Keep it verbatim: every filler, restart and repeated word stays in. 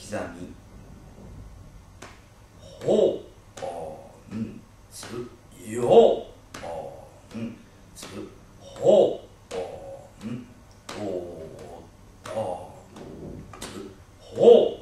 刻みほんつよほんつほんとたつほ